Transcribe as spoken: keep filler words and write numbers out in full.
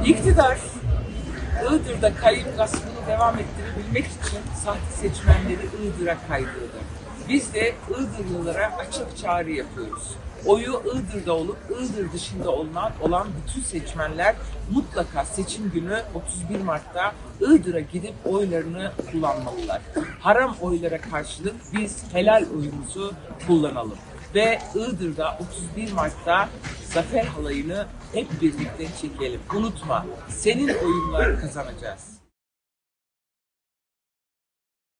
İktidar, Iğdır'da kayıp gaspını devam ettirebilmek için sahte seçmenleri Iğdır'a kaydırdı. Biz de Iğdırlılara açık çağrı yapıyoruz. Oyu Iğdır'da olup Iğdır dışında olan, olan bütün seçmenler mutlaka seçim günü otuz bir Mart'ta Iğdır'a gidip oylarını kullanmalılar. Haram oylara karşılık biz helal oyumuzu kullanalım. Ve Iğdır'da otuz bir Mart'ta zafer halayını hep birlikte çekelim. Unutma, senin oyunla kazanacağız.